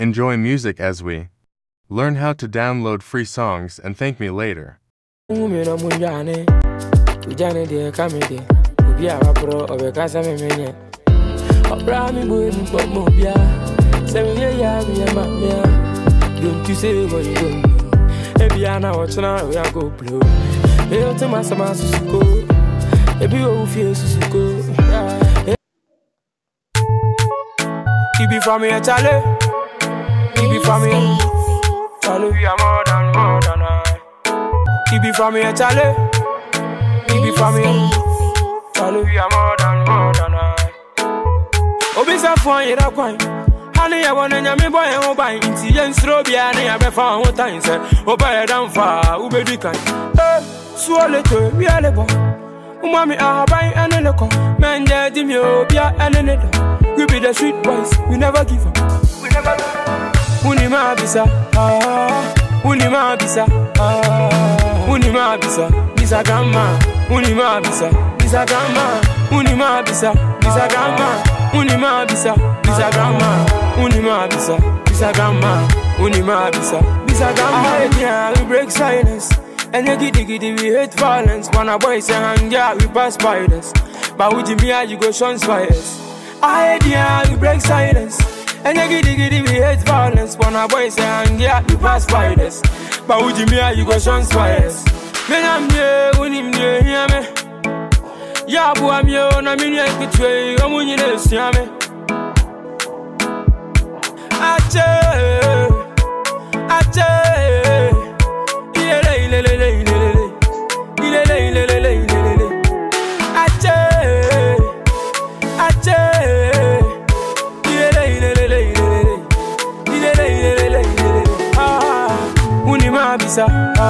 Enjoy music as we learn how to download free songs and thank me later. He be from here, Charlie. He be from here, Charlie. We are more than I. He be from here, Charlie. He be from here, Charlie. We are more than I. Obisa fun yera kwan. Honey, I want to boy and buy into yen strobia. I be found what time say. Obey down far, Ubedi can. Swallow to we are the boy. Umami are buying and a local. Man, there, Dimio, Bia, and a needle. We be the sweet boys, we never give up. We never give up. Unima bisa, Unima bisa, Unima bisa, bisa gamma. Unima bisa, bisa gamma. Unima bisa, bisa gamma. Unima bisa, bisa gamma. Unima bisa, bisa gamma. Unima bisa, bisa gamma. Yeah, we break silence. And you giddy, we hate violence. When a boy say hang out, we pass by this. But with me, you go shons fires. I hear we break silence. And you giddy, we hate violence. When a boy say hang out, we pass by this. But with me, you go shons fires. Men I'm here, when him near hear me. Ya boy, I'm here, and I'm in here between. I'm winning this, hear me. Ache. Unima bisa,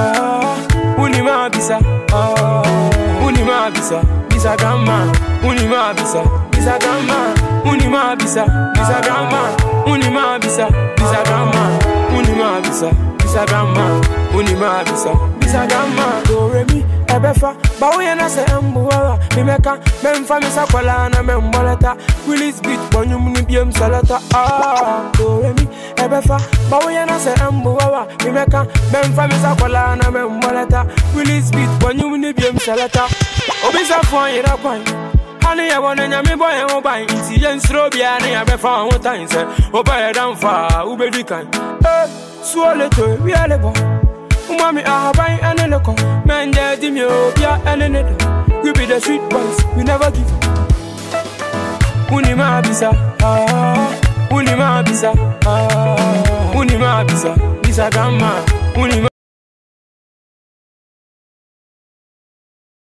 Unima bisa, bisa gamma. Unima bisa, bisa gamma. Unima bisa, bisa gamma. Unima bisa, bisa gamma. Unima bisa, bisa gamma. Unima bisa, bisa gamma. Do re mi ebefa, ba we na se embuwa. Mi meka, memfa mi sakwala na memboleta. Release beat, bonyum ni biem salata. Do re mi ebefa, ba we na se embuwa. Mi meka, memfa mi sakwala na memboleta. Release beat, bonyum ni biem salata. Obisa fun yera kwan. Honey, I want to nyame boy and buy into yen strobia. I be found what time say. Obey down far, Ubedi can. Swallow to we are the boy. Umami are buying and a local. Man, there, Dimio, Bia, and a needle. We be the sweet boys, we never give up. Unima bisa, Unima bisa, Unima bisa, bisa gamma. Unima.